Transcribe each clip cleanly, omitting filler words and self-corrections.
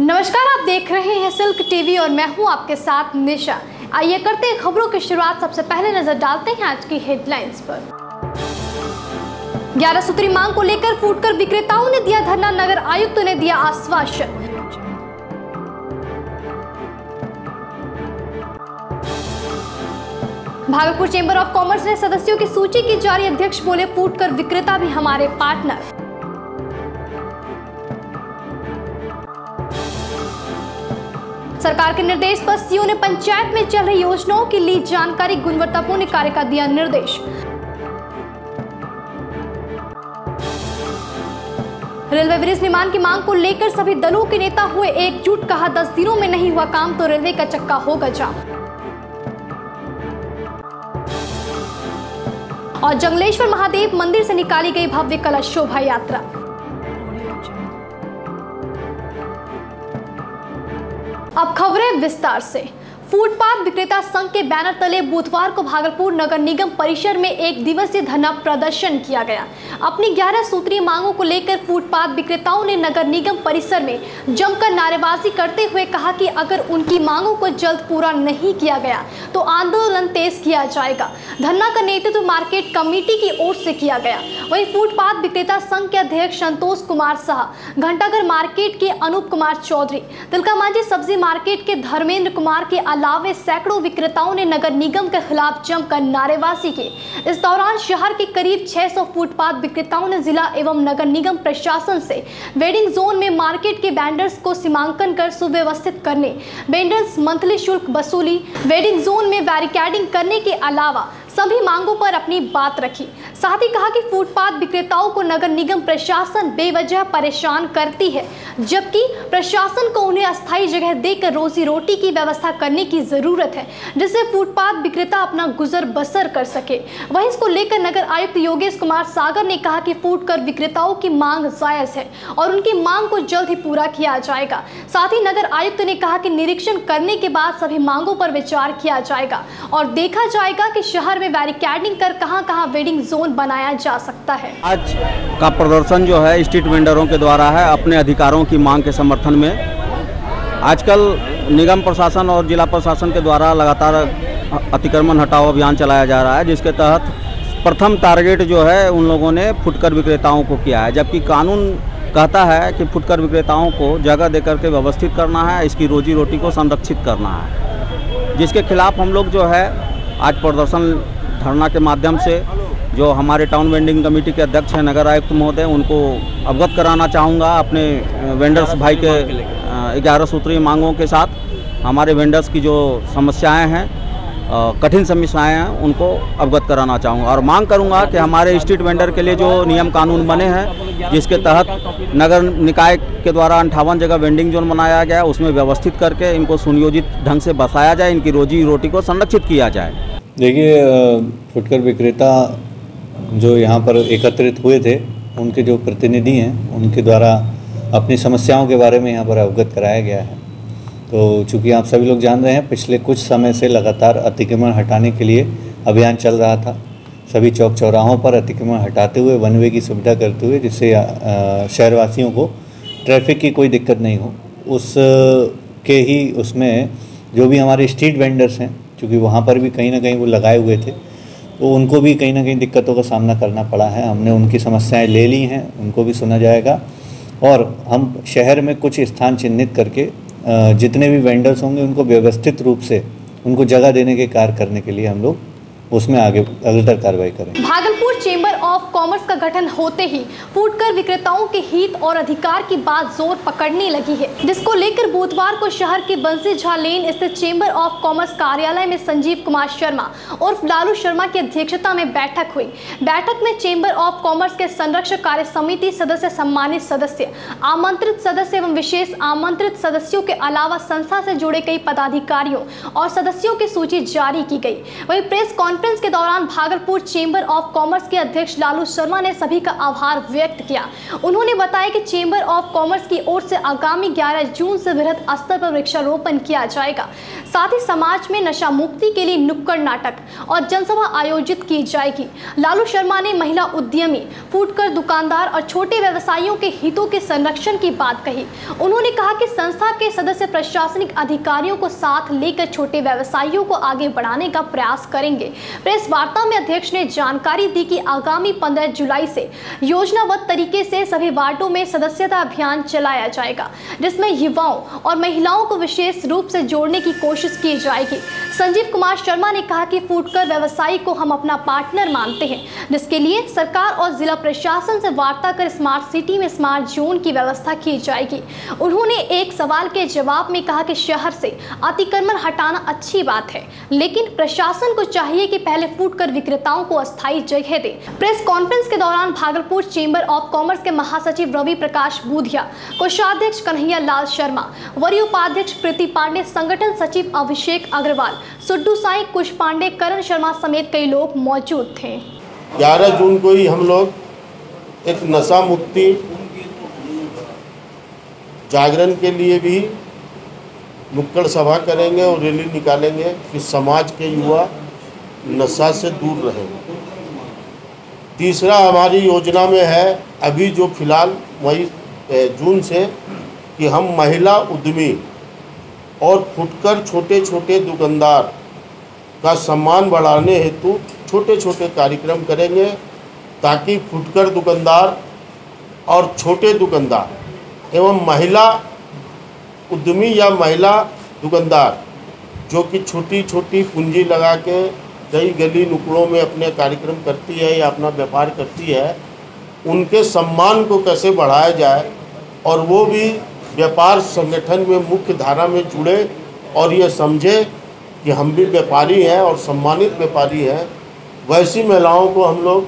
नमस्कार, आप देख रहे हैं सिल्क टीवी और मैं हूं आपके साथ निशा। आइए करते हैं खबरों की शुरुआत। सबसे पहले नजर डालते हैं आज की हेडलाइंस पर। 11 सूत्री मांग को लेकर फुटकर विक्रेताओं ने दिया धरना, नगर आयुक्त ने दिया आश्वासन। भागलपुर चेंबर ऑफ कॉमर्स ने सदस्यों की सूची की जारी, अध्यक्ष बोले फुटकर विक्रेता भी हमारे पार्टनर। सरकार के निर्देश पर सीओ ने पंचायत में चल रही योजनाओं की ली जानकारी, गुणवत्तापूर्ण कार्य का दिया निर्देश। रेलवे ब्रिज निर्माण की मांग को लेकर सभी दलों के नेता हुए एकजुट, कहा 10 दिनों में नहीं हुआ काम तो रेलवे का चक्का होगा जाम। और जंगलेश्वर महादेव मंदिर से निकाली गई भव्य कलश शोभा यात्रा। अब खबरें विस्तार से। फुटपाथ विक्रेता संघ के बैनर तले बुधवार को भागलपुर नगर निगम परिसर में एक दिवसीय धरना प्रदर्शन किया गया। अपनी 11 सूत्रीय मांगों को लेकर फुटपाथ विक्रेताओं ने नगर निगम परिसर में जमकर नारेबाजी करते हुए कहा कि अगर उनकी मांगों को जल्द पूरा नहीं किया गया तो आंदोलन तेज किया जाएगा। धरना का नेतृत्व मार्केट कमेटी की ओर से किया गया। वहीं फुटपाथ विक्रेता संघ के अध्यक्ष संतोष कुमार शाह, घंटाघर मार्केट के अनूप कुमार चौधरी, तिलकामांझी सब्जी मार्केट के धर्मेंद्र कुमार के अलावे सैकड़ों विक्रेताओं ने नगर निगम के खिलाफ जमकर नारेबाजी की। इस दौरान शहर के करीब 600 फुटपाथ विक्रेताओं ने जिला एवं नगर निगम प्रशासन से वेडिंग जोन में मार्केट के वेंडर्स को सीमांकन कर सुव्यवस्थित करने, वेंडर्स मंथली शुल्क वसूली, वेडिंग जोन में बैरिकेडिंग करने के अलावा सभी मांगों पर अपनी बात रखी। साथ ही कहा कि फुटपाथ विक्रेताओं को नगर निगम प्रशासन बेवजह परेशान करती है, जबकि प्रशासन को उन्हें अस्थायी जगह देकर रोजी रोटी की व्यवस्था करने की जरूरत है, जिससे फुटपाथ विक्रेता अपना गुजर बसर कर सके। वहीं इसको लेकर नगर आयुक्त योगेश कुमार सागर ने कहा कि फुटकर विक्रेताओं की मांग जायज है और उनकी मांग को जल्द ही पूरा किया जाएगा। साथ ही नगर आयुक्त ने कहा कि निरीक्षण करने के बाद सभी मांगों पर विचार किया जाएगा और देखा जाएगा कि शहर में बैरिकेडिंग कर कहां-कहां वेडिंग जोन बनाया जा सकता है। आज का प्रदर्शन जो है स्ट्रीट वेंडरों के द्वारा है अपने अधिकारों की मांग के समर्थन में। आजकल निगम प्रशासन और जिला प्रशासन के द्वारा लगातार अतिक्रमण हटाओ अभियान चलाया जा रहा है, जिसके तहत प्रथम टारगेट जो है उन लोगों ने फुटकर विक्रेताओं को किया है, जबकि कानून कहता है कि फुटकर विक्रेताओं को जगह देकर के व्यवस्थित करना है, इसकी रोजी रोटी को संरक्षित करना है, जिसके खिलाफ हम लोग जो है आज प्रदर्शन धरना के माध्यम से जो हमारे टाउन वेंडिंग कमेटी के अध्यक्ष हैं नगर आयुक्त महोदय, उनको अवगत कराना चाहूँगा अपने वेंडर्स भाई के 11 सूत्रीय मांगों के साथ। हमारे वेंडर्स की जो समस्याएं हैं, कठिन समस्याएं हैं, उनको अवगत कराना चाहूँगा और मांग करूँगा कि हमारे स्ट्रीट वेंडर के लिए जो नियम कानून बने हैं, जिसके तहत नगर निकाय के द्वारा 58 जगह वेंडिंग जोन बनाया गया, उसमें व्यवस्थित करके इनको सुनियोजित ढंग से बसाया जाए, इनकी रोजी रोटी को संरक्षित किया जाए। देखिए, फुटकर विक्रेता जो यहाँ पर एकत्रित हुए थे, उनके जो प्रतिनिधि हैं, उनके द्वारा अपनी समस्याओं के बारे में यहाँ पर अवगत कराया गया है। तो चूँकि आप सभी लोग जान रहे हैं, पिछले कुछ समय से लगातार अतिक्रमण हटाने के लिए अभियान चल रहा था। सभी चौक चौराहों पर अतिक्रमण हटाते हुए वन वे की सुविधा करते हुए, जिससे शहरवासियों को ट्रैफिक की कोई दिक्कत नहीं हो, उसमें जो भी हमारे स्ट्रीट वेंडर्स हैं, क्योंकि वहाँ पर भी कहीं ना कहीं वो लगाए हुए थे, तो उनको भी कहीं ना कहीं दिक्कतों का सामना करना पड़ा है। हमने उनकी समस्याएं ले ली हैं, उनको भी सुना जाएगा और हम शहर में कुछ स्थान चिन्हित करके जितने भी वेंडर्स होंगे उनको व्यवस्थित रूप से उनको जगह देने के कार्य करने के लिए हम लोग उसमें अग्रतर कार्रवाई करें। भागलपुर चेंबर ऑफ कॉमर्स का गठन होते ही फुटकर विक्रेताओं के हित और अधिकार की बात जोर पकड़ने लगी है, जिसको लेकर बुधवार को शहर के बंसी झा लेन स्थित चेंबर ऑफ कॉमर्स कार्यालय में संजीव कुमार शर्मा उर्फ लालू शर्मा की अध्यक्षता में बैठक हुई। बैठक में चेंबर ऑफ कॉमर्स के संरक्षक कार्य समिति सदस्य, सम्मानित सदस्य, आमंत्रित सदस्य एवं विशेष आमंत्रित सदस्यों के अलावा संस्था से जुड़े कई पदाधिकारियों और सदस्यों की सूची जारी की गई। वही प्रेस कॉन्फ्रेंस के दौरान भागलपुर चेंबर ऑफ कॉमर्स के अध्यक्ष लालू शर्मा ने सभी का आभार व्यक्त किया। उन्होंने बताया कि चेंबर ऑफ कॉमर्स की ओर से आगामी 11 जून से वृहद स्तर पर वृक्षारोपण किया जाएगा। साथ ही समाज में नशा मुक्ति के लिए नुक्कड़ नाटक और जनसभा आयोजित की जाएगी। लालू शर्मा ने महिला उद्यमी, फुटकर दुकानदार और छोटे व्यवसायियों के हितों के संरक्षण की बात कही। उन्होंने कहा कि संस्था के सदस्य प्रशासनिक अधिकारियों को साथ लेकर छोटे व्यवसायियों को आगे बढ़ाने का प्रयास करेंगे। प्रेस वार्ता में अध्यक्ष ने जानकारी दी कि आगामी 15 जुलाई से योजनाबद्ध तरीके से सभी वार्डों में सदस्यता अभियान चलाया जाएगा, जिसमें युवाओं और महिलाओं को विशेष रूप से जोड़ने की कोशिश की जाएगी। संजीव कुमार शर्मा ने कहा कि फुटकर व्यवसायी को हम अपना पार्टनर मानते हैं, जिसके लिए सरकार और जिला प्रशासन से वार्ता कर स्मार्ट सिटी में स्मार्ट जोन की व्यवस्था की जाएगी। उन्होंने एक सवाल के जवाब में कहा कि शहर से अतिक्रमण हटाना अच्छी बात है, लेकिन प्रशासन को चाहिए कि पहले फुटकर विक्रेताओं को अस्थायी जगह दे। प्रेस कॉन्फ्रेंस के दौरान भागलपुर चेंबर ऑफ कॉमर्स के महासचिव रवि प्रकाश बूधिया, कोषाध्यक्ष कन्हैया लाल शर्मा, वरीय उपाध्यक्ष प्रीति पांडे, संगठन सचिव अभिषेक अग्रवाल, सुड्डू साई, कुश पांडे, करण शर्मा समेत कई लोग मौजूद थे। 11 जून को ही हम लोग एक नशा मुक्ति जागरण के लिए भी नुक्कड़ सभा करेंगे और रैली निकालेंगे कि समाज के युवा नशा से दूर रहें। तीसरा हमारी योजना में है अभी जो फिलहाल जून से कि हम महिला उद्यमी और फुटकर छोटे छोटे दुकानदार का सम्मान बढ़ाने हेतु छोटे छोटे कार्यक्रम करेंगे, ताकि फुटकर दुकानदार और छोटे दुकानदार एवं महिला उद्यमी या महिला दुकानदार जो कि छोटी छोटी पूंजी लगा के कई गली नुकड़ों में अपने कार्यक्रम करती है या अपना व्यापार करती है, उनके सम्मान को कैसे बढ़ाया जाए और वो भी व्यापार संगठन में मुख्य धारा में जुड़े और ये समझे कि हम भी व्यापारी हैं और सम्मानित व्यापारी हैं। वैसी महिलाओं को हम लोग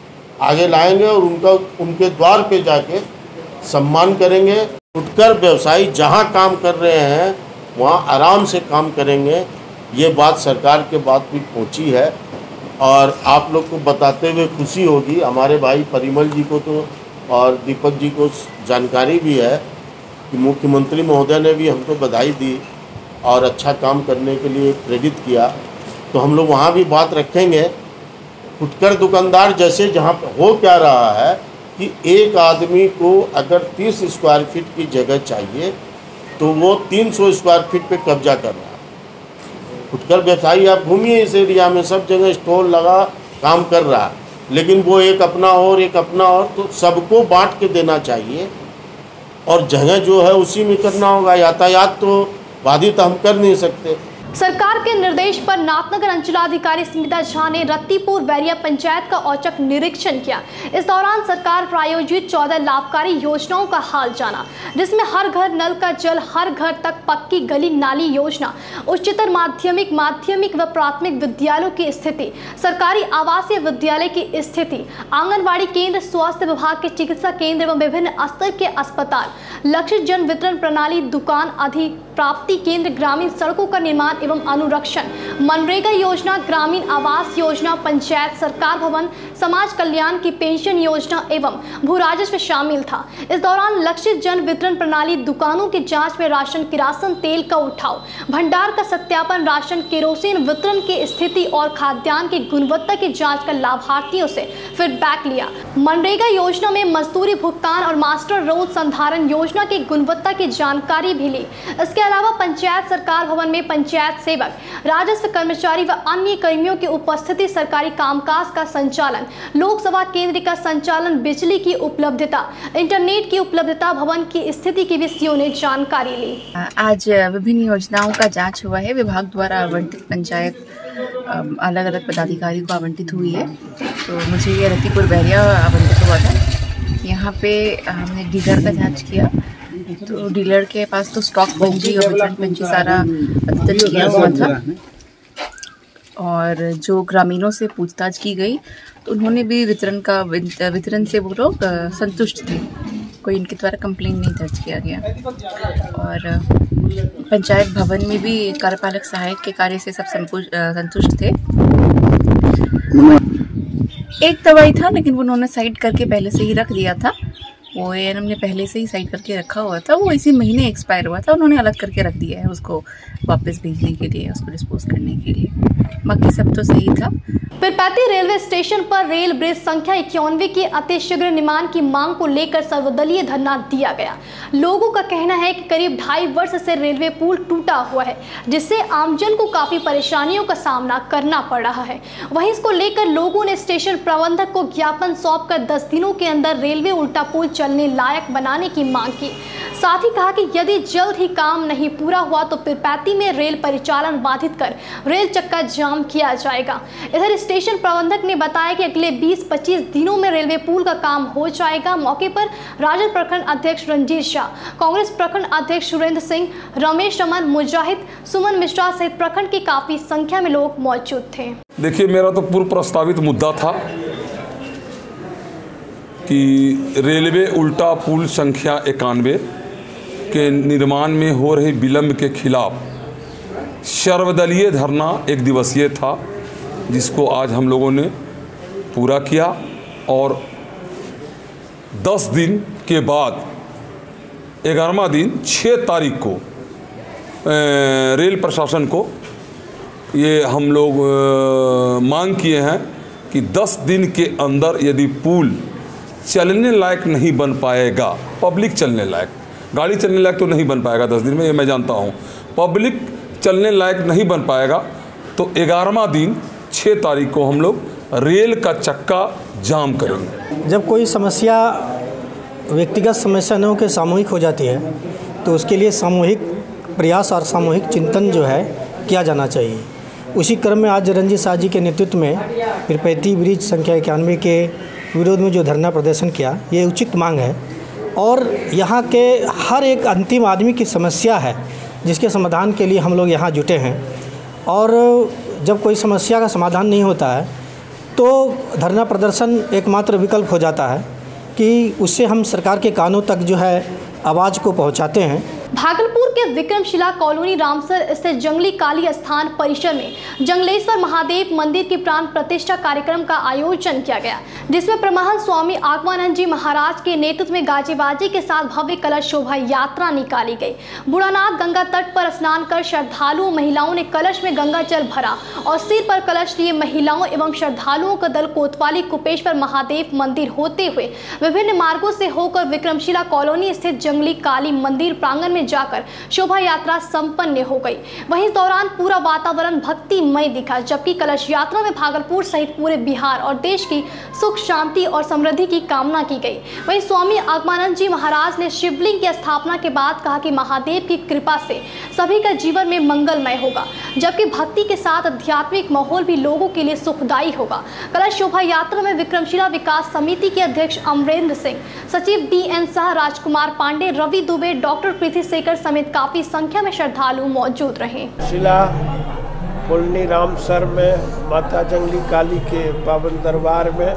आगे लाएंगे और उनके द्वार पे जाके सम्मान करेंगे। फुटकर व्यवसायी जहां काम कर रहे हैं वहां आराम से काम करेंगे, ये बात सरकार के बात भी पहुंची है। और आप लोग को बताते हुए खुशी होगी, हमारे भाई परिमल जी को तो और दीपक जी को जानकारी भी है कि मुख्यमंत्री महोदय ने भी हमको बधाई दी और अच्छा काम करने के लिए प्रेरित किया। तो हम लोग वहाँ भी बात रखेंगे। फुटकर दुकानदार जैसे जहाँ हो क्या रहा है कि एक आदमी को अगर 30 स्क्वायर फीट की जगह चाहिए तो वो 300 स्क्वायर फीट पे कब्जा कर रहा है। फुटकर व्यवसायी आप घूमिए इस एरिया में, सब जगह स्टॉल लगा काम कर रहा है, लेकिन वो एक अपना और एक अपना और, तो सबको बांट के देना चाहिए और जगह जो है उसी में करना होगा। यातायात तो बाधित हम कर नहीं सकते। सरकार के निर्देश पर नाथनगर अंचलाधिकारी स्मिता झा ने रत्तीपुर बैरिया पंचायत का औचक निरीक्षण किया। इस दौरान सरकार प्रायोजित 14 लाभकारी योजनाओं का हाल जाना, जिसमें हर घर नल का जल, हर घर तक पक्की गली नाली योजना, उच्चतर माध्यमिक व प्राथमिक विद्यालयों की स्थिति, सरकारी आवासीय विद्यालय की स्थिति, आंगनबाड़ी केंद्र, स्वास्थ्य विभाग के चिकित्सा केंद्र एवं विभिन्न स्तर के अस्पताल, लक्षित जन वितरण प्रणाली, दुकान अधिप्राप्ति केंद्र, ग्रामीण सड़कों का निर्माण एवं अनुरक्षण, मनरेगा योजना, ग्रामीण आवास योजना, पंचायत सरकार भवन, समाज कल्याण की पेंशन योजना एवं भू राजस्व शामिल था। इस दौरान लक्षित जन वितरण प्रणाली, दुकानों की जांच में राशन किरासन तेल का उठाव, भंडार का सत्यापन, राशन केरोसिन वितरण की स्थिति और खाद्यान्न की गुणवत्ता की जांच कर लाभार्थियों से फीडबैक लिया। मनरेगा योजना में मजदूरी भुगतान और मास्टर रोल संधारण योजना की गुणवत्ता की जानकारी भी ली। इसके अलावा पंचायत सरकार भवन में पंचायत सेवक, राजस्व कर्मचारी व अन्य कर्मियों की उपस्थिति, सरकारी कामकाज का संचालन, लोकसभा केंद्र का संचालन, बिजली की उपलब्धता, इंटरनेट की उपलब्धता, भवन की स्थिति की भी सीओ ने जानकारी ली। आज विभिन्न योजनाओं का जांच हुआ है। विभाग द्वारा आवंटित पंचायत अलग अलग पदाधिकारी को आवंटित हुई है। तो मुझे ये रत्तीपुर बैरिया आवंटित हुआ था। यहाँ पे हमने डीलर का जांच किया, तो डीलर के पास तो स्टॉक पंजी और वितरण पंजी सारा दर्ज किया हुआ था। और जो ग्रामीणों से पूछताछ की गई तो उन्होंने भी वितरण से वो लोग संतुष्ट थे, कोई इनके द्वारा कंप्लेन नहीं दर्ज किया गया। और पंचायत भवन में भी कार्यपालक सहायक के कार्य से सब संतुष्ट थे। एक दवाई था, लेकिन वो उन्होंने साइड करके पहले से ही रख दिया था। वो एएनएम ने पहले से ही साइड करके रखा हुआ था, वो इसी महीने एक्सपायर हुआ था, उन्होंने अलग करके रख दिया है उसको वापस भेजने के लिए, उसको डिस्पोज करने के लिए। बाकी सब तो सही था। पीरपैंती रेलवे स्टेशन पर रेल ब्रिज संख्या 91 की अतिशीघ्र निर्माण की मांग को लेकर सर्वदलीय धरना दिया गया। लोगों का कहना है कि करीब 2.5 वर्ष से रेलवे पुल टूटा हुआ है, जिससे आमजन को काफी परेशानियों का सामना करना पड़ रहा है। वहीं इसको लेकर लोगों ने स्टेशन प्रबंधक को ज्ञापन सौंपकर 10 दिनों के अंदर रेलवे उल्टा पुल चलने लायक बनाने की मांग की। साथ ही कहा कि यदि जल्द ही काम नहीं पूरा हुआ तो पीरपैंती में रेल परिचालन बाधित कर रेल चक्का जाम किया जाएगा। इधर स्टेशन प्रबंधक ने बताया कि अगले 20-25 दिनों में रेलवे पुल का काम हो जाएगा। मौके पर राजद प्रखंड अध्यक्ष रंजीत शाह, कांग्रेस प्रखंड अध्यक्ष सुरेंद्र सिंह, रमेश रमन, मुजाहिद, सुमन मिश्रा सहित प्रखंड की काफी संख्या में लोग मौजूद थे। देखिए, मेरा तो पूर्व प्रस्तावित मुद्दा था कि रेलवे उल्टा पुल संख्या 91 के निर्माण में हो रहे विलंब के खिलाफ सर्वदलीय धरना 1 दिवसीय था, जिसको आज हम लोगों ने पूरा किया और 10 दिन के बाद 11वां दिन 6 तारीख को रेल प्रशासन को ये हम लोग मांग किए हैं कि 10 दिन के अंदर यदि पुल चलने लायक नहीं बन पाएगा, पब्लिक चलने लायक, गाड़ी चलने लायक तो नहीं बन पाएगा 10 दिन में, ये मैं जानता हूँ, पब्लिक चलने लायक नहीं बन पाएगा तो 11वां दिन 6 तारीख को हम लोग रेल का चक्का जाम करेंगे। जब कोई समस्या व्यक्तिगत समस्या न होकर सामूहिक हो जाती है तो उसके लिए सामूहिक प्रयास और सामूहिक चिंतन जो है किया जाना चाहिए। उसी क्रम में आज रंजीत शाह जी के नेतृत्व में पीरपैंती ब्रिज संख्या 91 के विरोध में जो धरना प्रदर्शन किया, ये उचित मांग है और यहाँ के हर एक अंतिम आदमी की समस्या है जिसके समाधान के लिए हम लोग यहाँ जुटे हैं। और जब कोई समस्या का समाधान नहीं होता है तो धरना प्रदर्शन एकमात्र विकल्प हो जाता है कि उससे हम सरकार के कानों तक जो है आवाज़ को पहुँचाते हैं। भागलपुर के विक्रमशिला कॉलोनी रामसर स्थित जंगली काली स्थान परिसर में जंगलेश्वर महादेव मंदिर की प्राण प्रतिष्ठा कार्यक्रम का आयोजन किया गया, जिसमें परमहंस स्वामी आगमानंद जी महाराज के नेतृत्व में गाजे बाजे के साथ भव्य कलश शोभा यात्रा निकाली गई। बुढ़ानाथ गंगा तट पर स्नान कर श्रद्धालुओं महिलाओं ने कलश में गंगा जल भरा और सिर पर कलश लिए महिलाओं एवं श्रद्धालुओं का दल कोतवाली कुपेश्वर महादेव मंदिर होते हुए विभिन्न मार्गों से होकर विक्रमशिला कॉलोनी स्थित जंगली काली मंदिर प्रांगण में जाकर शोभा यात्रा संपन्न हो गई। वहीं इस दौरान पूरा वातावरण भक्तिमय दिखा, जबकि कलश यात्रा में भागलपुर सहित पूरे बिहार और देश की सुख शांति और समृद्धि की कामना की गई। वहीं स्वामी आगमानंद जी महाराज ने शिवलिंग की स्थापना के बाद कहा कि महादेव की कृपा से सभी का जीवन में मंगलमय होगा, जबकि भक्ति के साथ आध्यात्मिक माहौल भी लोगों के लिए सुखदायी होगा। कलश शोभा यात्रा में विक्रमशिला विकास समिति के अध्यक्ष अमरेंद्र सिंह, सचिव DN शाह, राजकुमार पांडे, रवि दुबे, डॉक्टर प्रीति शेखर समेत काफी संख्या में श्रद्धालु मौजूद रहे। शिला कॉलोनी रामसर में माता जंगली काली के पावन दरबार में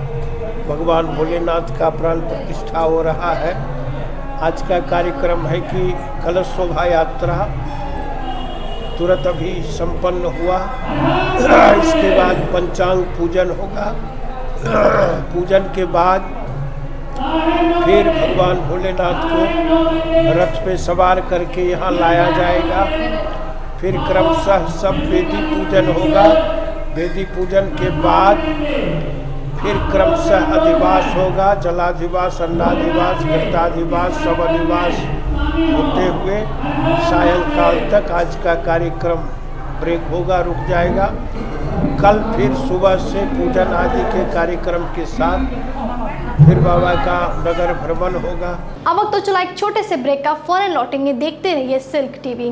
भगवान भोलेनाथ का प्राण प्रतिष्ठा हो रहा है। आज का कार्यक्रम है कि कलश शोभा यात्रा तुरंत अभी संपन्न हुआ। इसके बाद पंचांग पूजन होगा। पूजन के बाद फिर भगवान भोलेनाथ को रथ पे सवार करके यहाँ लाया जाएगा। फिर क्रमशः सब वेदी पूजन होगा। वेदी पूजन के बाद फिर क्रमशः अधिवास होगा, जलाधिवास, अन्नाधिवास, घृताधिवास, शवनिवास होते हुए सायंकाल तक आज का कार्यक्रम ब्रेक होगा, रुक जाएगा। कल फिर सुबह से पूजन आदि के कार्यक्रम के साथ फिर बाबा का नगर भ्रमण होगा। अब वक्त तो चला एक छोटे से ब्रेक का, फौरन लौटेंगे। देखते रहिए सिल्क टीवी।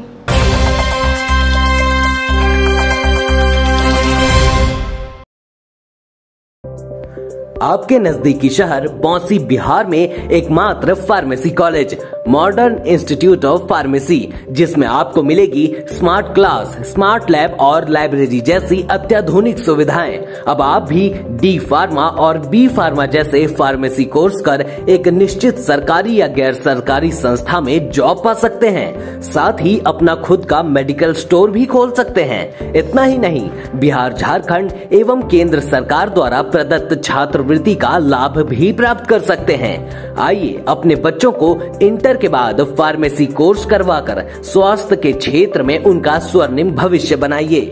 आपके नजदीकी शहर बौंसी बिहार में एकमात्र pharmacy college modern institute of pharmacy, जिसमें आपको मिलेगी स्मार्ट क्लास, स्मार्ट लैब और लाइब्रेरी जैसी अत्याधुनिक सुविधाएं। अब आप भी डी फार्मा और बी फार्मा जैसे फार्मेसी कोर्स कर एक निश्चित सरकारी या गैर सरकारी संस्था में जॉब पा सकते हैं। साथ ही अपना खुद का मेडिकल स्टोर भी खोल सकते हैं। इतना ही नहीं, बिहार, झारखंड एवं केंद्र सरकार द्वारा प्रदत्त छात्रवृत्ति का लाभ भी प्राप्त कर सकते हैं। आइए अपने बच्चों को इंटर के बाद फार्मेसी कोर्स करवाकर स्वास्थ्य के क्षेत्र में उनका स्वर्णिम भविष्य बनाइए।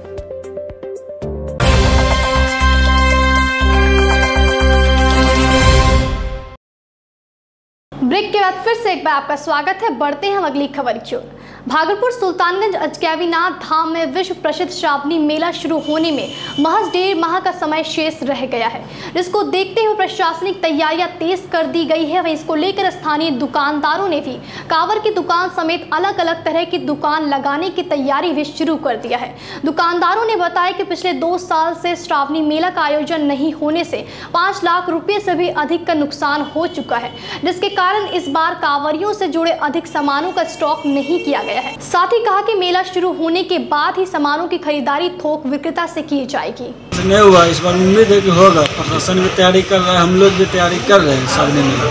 ब्रेक के बाद फिर से एक बार आपका स्वागत है। बढ़ते हैं हम अगली खबर की ओर। भागलपुर सुल्तानगंज अजगैबीनाथ धाम में विश्व प्रसिद्ध श्रावणी मेला शुरू होने में महज 1.5 माह का समय शेष रह गया है, जिसको देखते हुए प्रशासनिक तैयारियां तेज कर दी गई है। वहीं इसको लेकर स्थानीय दुकानदारों ने भी कांवर की दुकान समेत अलग अलग तरह की दुकान लगाने की तैयारी भी शुरू कर दिया है। दुकानदारों ने बताया कि पिछले 2 साल से श्रावणी मेला का आयोजन नहीं होने से 5 लाख रुपए से भी अधिक का नुकसान हो चुका है, जिसके कारण इस बार कांवरियों से जुड़े अधिक सामानों का स्टॉक नहीं किया गया है। साथ ही कहा कि मेला शुरू होने के बाद ही सामानों की खरीदारी थोक विक्रेता से की जाएगी। नहीं हुआ, इस बार उम्मीद है कि होगा। प्रशासन भी तैयारी कर रहा है, हम लोग भी तैयारी कर रहे हैं। श्रावणी मेला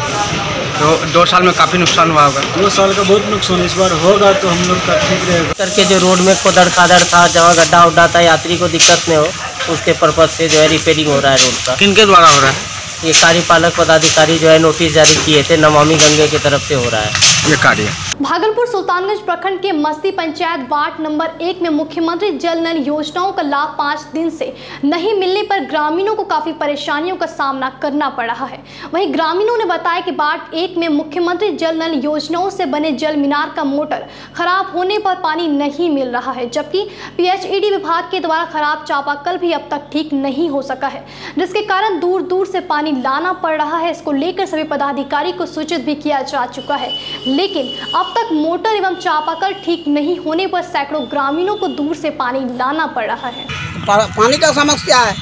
तो 2 साल में काफी नुकसान हुआ होगा। 2 साल का बहुत नुकसान, इस बार होगा तो हम लोग का ठीक रहेगा। करके जो रोड में कोदड़ खादड़ था, जहाँ गड्ढा उड्ढा था, यात्री को दिक्कत नहीं हो, उसके पर्पज से जो है रिपेयरिंग हो रहा है रोड का। किनके द्वारा हो रहा है? ये कार्यपालक पदाधिकारी जो है नोटिस जारी किए थे, नमामि गंगे की तरफ से हो रहा है ये कार्य। भागलपुर सुल्तानगंज प्रखंड के मस्ती पंचायत वार्ड नंबर 1 में मुख्यमंत्री जल नल योजनाओं का लाभ 5 दिन से नहीं मिलने पर ग्रामीणों को काफी परेशानियों का सामना करना पड़ रहा है। वहीं ग्रामीणों ने बताया कि वार्ड 1 में मुख्यमंत्री जल नल योजनाओं से बने जल मीनार का मोटर खराब होने पर पानी नहीं मिल रहा है, जबकि PHED विभाग के द्वारा खराब चापाकल भी अब तक ठीक नहीं हो सका है, जिसके कारण दूर दूर से पानी लाना पड़ रहा है। इसको लेकर सभी पदाधिकारी को सूचित भी किया जा चुका है, लेकिन अब तक मोटर एवं चापाकल ठीक नहीं होने पर सैकड़ों ग्रामीणों को दूर से पानी लाना पड़ रहा है। पानी का समस्या है।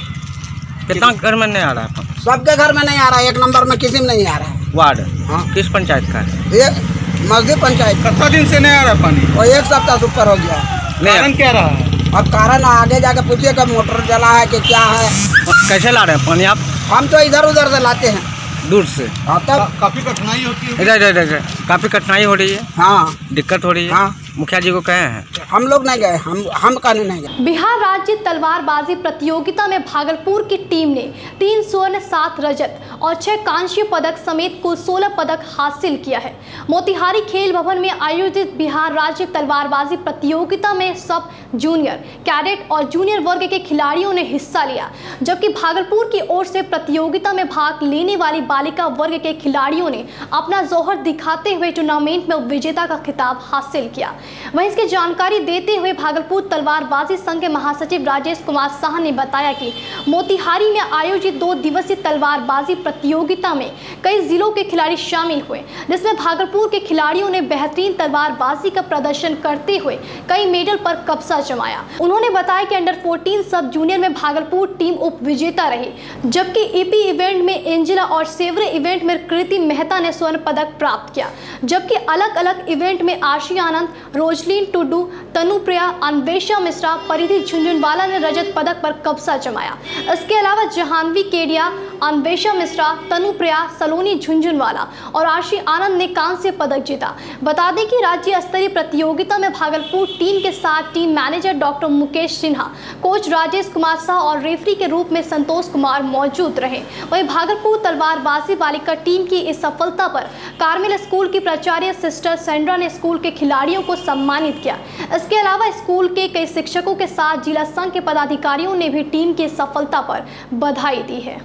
कितना घर में नहीं आ रहा है? सबके घर में नहीं आ रहा है, 1 नंबर में किसी में नहीं आ रहा है। वार्ड हाँ। किस पंचायत का है? ये मस्जिद पंचायत। कितना दिन से नहीं आ रहा पानी? और 1 सप्ताह से ऊपर हो गया। कारण क्या रहा है? अब कारण आगे जाके पूछिए कब मोटर जला है कि क्या है। कैसे ला रहे हैं पानी आप? हम तो इधर उधर से लाते हैं, दूर से। तब काफी कठिनाई होती है। इधर काफी कठिनाई हो रही है। हाँ, दिक्कत हो रही है। हाँ। मुखिया जी को कहे हैं? हम लोग नहीं गए, हम कहने नहीं गए। बिहार राज्य तलवारबाजी प्रतियोगिता में भागलपुर की टीम ने 3 स्वर्ण, 7 रजत और 6 कांस्य पदक समेत कुल 16 पदक हासिल किया है। मोतिहारी खेल भवन में आयोजित बिहार राज्य तलवारबाजी प्रतियोगिता में सब जूनियर, कैडेट और जूनियर वर्ग के खिलाड़ियों ने हिस्सा लिया, जबकि भागलपुर की ओर से प्रतियोगिता में भाग लेने वाली बालिका वर्ग के खिलाड़ियों ने अपना जौहर दिखाते हुए टूर्नामेंट में विजेता का खिताब हासिल किया। वहीं इसकी जानकारी देते हुए भागलपुर तलवारबाजी संघ के महासचिव राजेश कुमार शाह ने बताया कि मोतिहारी में आयोजित 2 दिवसीय तलवारबाजी प्रतियोगिता में कई जिलों के खिलाड़ी शामिल हुए, जिसमें भागलपुर के खिलाड़ियों ने बेहतरीन तलवारबाजी का प्रदर्शन करते हुए कई मेडल पर कब्जा जमाया। उन्होंने बताया कि अंडर 14 सब जूनियर में भागलपुर टीम उप विजेता रही, जबकि EP इवेंट में एंजिला और सेवरे इवेंट में कृति मेहता ने स्वर्ण पदक प्राप्त किया, जबकि अलग अलग इवेंट में आशी आनंद, रोजलीन टुडू, तनुप्रिया, अन्वेषा मिश्रा, परिधि झुंझुनवाला ने रजत पदक पर कब्जा जमाया। इसके अलावा जहानवी केडिया, अन्वेषा मिश्रा, तनुप्रिया, सलोनी झुंझुनवाला और आशी आनंद ने कांस्य पदक जीता। बता दें कि राज्य स्तरीय प्रतियोगिता में भागलपुर टीम के साथ team manager doctor Mukesh Sinha, coach Rajesh Kumar Shah और रेफरी के रूप में संतोष कुमार मौजूद रहे। वहीं भागलपुर तलवारबाजी बालिका टीम की इस सफलता पर कार्मेल स्कूल की प्राचार्य सिस्टर सेंड्रा ने स्कूल के खिलाड़ियों को सम्मानित किया। इसके अलावा स्कूल के कई शिक्षकों के साथ जिला संघ के पदाधिकारियों ने भी टीम की सफलता पर बधाई दी है।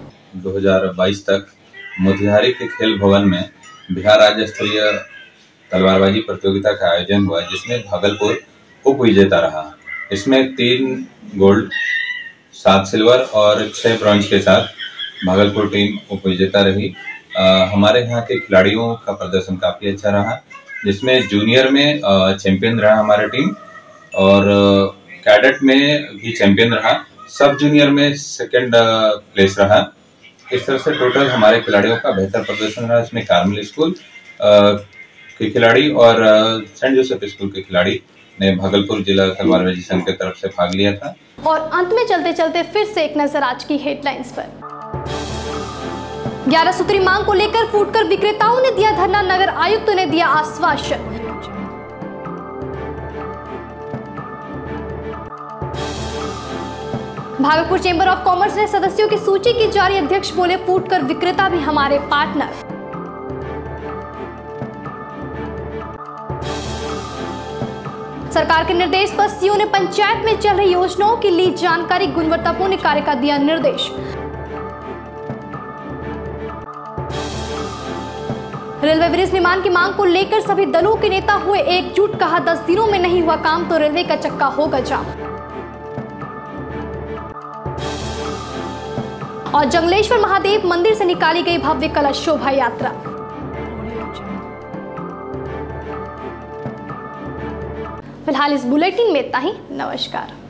2022 तक मोतिहारी के खेल भवन में बिहार राज्य स्तरीय तलवारबाजी प्रतियोगिता का आयोजन हुआ, जिसमें भागलपुर उप विजेता रहा। इसमें 3 गोल्ड, 7 सिल्वर और 6 ब्रॉन्ज के साथ भागलपुर टीम उप विजेता रही। हमारे यहाँ के खिलाड़ियों का प्रदर्शन काफी अच्छा रहा, जिसमें जूनियर में चैंपियन रहा हमारा टीम और कैडेट में भी चैंपियन रहा। सब जूनियर में 2nd प्लेस रहा इस तरह से टोटल हमारे खिलाड़ियों का बेहतर प्रदर्शन रहा। इसमें कार्मेल स्कूल के खिलाड़ी और सेंट जोसेफ स्कूल के खिलाड़ी ने भागलपुर जिला तलवारबाजी संघ की तरफ से भाग लिया था। और अंत में चलते चलते फिर से एक नजर आज की हेडलाइंस पर। 11 सूत्री मांग को लेकर फुटकर विक्रेताओं ने दिया धरना, नगर आयुक्त ने दिया आश्वासन। भागलपुर चेंबर ऑफ कॉमर्स ने सदस्यों की सूची की जारी, अध्यक्ष बोले फुटकर विक्रेता भी हमारे पार्टनर। सरकार के निर्देश पर सीओ ने पंचायत में चल रही योजनाओं की ली जानकारी, गुणवत्तापूर्ण कार्य का दिया निर्देश। रेलवे ब्रिज निर्माण की मांग को लेकर सभी दलों के नेता हुए एकजुट, कहा 10 दिनों में नहीं हुआ काम तो रेलवे का चक्का होगा जाम। और जंगलेश्वर महादेव मंदिर से निकाली गई भव्य कलश शोभा यात्रा। फिलहाल इस बुलेटिन में इतना ही। नमस्कार।